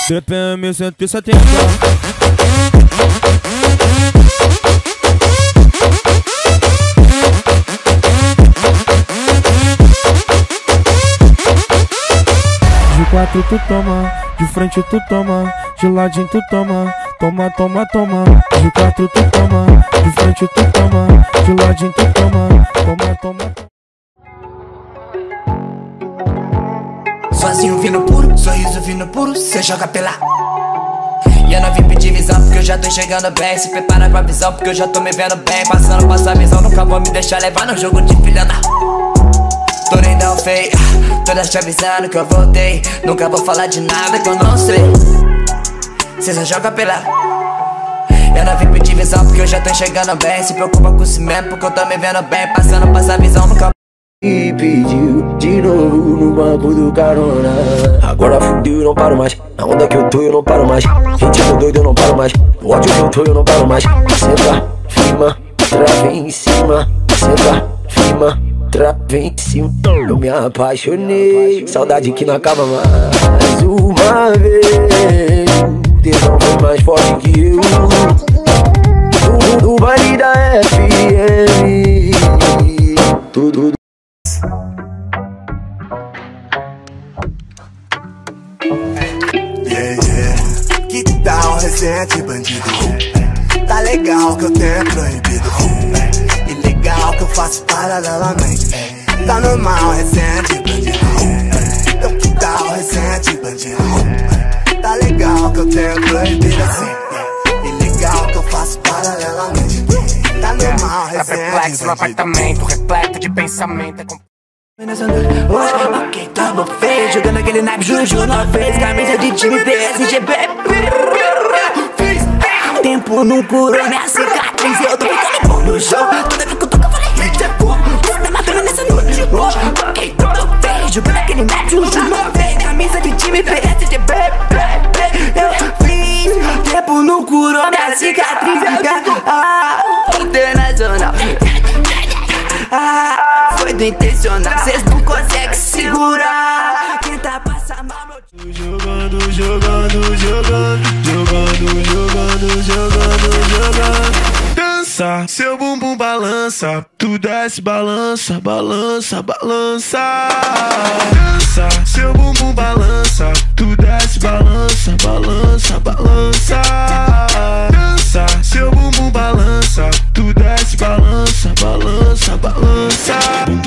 CPM 170. De quatro tu toma, de frente tu toma, de ladinho tu toma, toma, toma, toma. De quatro tu toma, de frente tu toma, de ladinho tu toma, toma, toma. Sozinho vindo puro, sorriso vindo puro, cê joga pela. E eu não vim pedir visão porque eu já tô enxergando bem. Se prepara pra visão porque eu já tô me vendo bem. Passando pra essa visão, nunca vou me deixar levar no jogo de filha da. Tô nem não feio, todas te avisando que eu voltei. Nunca vou falar de nada que eu não sei. Cê só joga pela. Eu não vim pedir visão porque eu já tô enxergando bem. Se preocupa com si mesmo porque eu tô me vendo bem. Passando pra essa visão, nunca. E pediu de novo no banco do carona. Agora fudeu, eu não paro mais. Na onda que eu tô, eu não paro mais. Ritmo doido, eu não paro mais. No ódio que eu tô, eu não paro mais. Senta, firma, trava em cima. Senta, firma, trava em cima. Eu me apaixonei, saudade que não acaba mais. Uma vez, o tesão foi mais forte que eu. No baile da FM, tudo. Que tal recente bandido? Tá legal que eu tenho proibido. Ilegal que eu faço paralelamente. Tá normal recente bandido. Então que tal recente bandido? Tá legal que eu tenho proibido assim. Ilegal que eu faço paralelamente. Tá normal recente bandido. Tá perplexo no apartamento, repleto de pensamento. Ok, tá bom, feio. Jogando aquele naipe, Juju não fez. Camisa de time, PSG, tempo não curou minha cicatriz. Eu tô ficando bom no jogo. Toda vez que eu toco eu falei hit é bom. Tô matando nessa noite. Ok, tá bom, feio. Jogando aquele naipe, Juju não fez. Camisa de time, PSG, eu fiz. Tempo não curou minha cicatriz. Internacional. Foi do intencional, cês não conseguem segurar. Quem tá passando mal, meu tio. Jogando, jogando, jogando, jogando, jogando, jogando, jogando. Dança, seu bumbum balança. Tu desce, balança, balança, balança. Dança, seu bumbum balança. Tu desce, balança, balança, balança. Dança, seu bumbum balança. Tu desce, balança, balança, balança.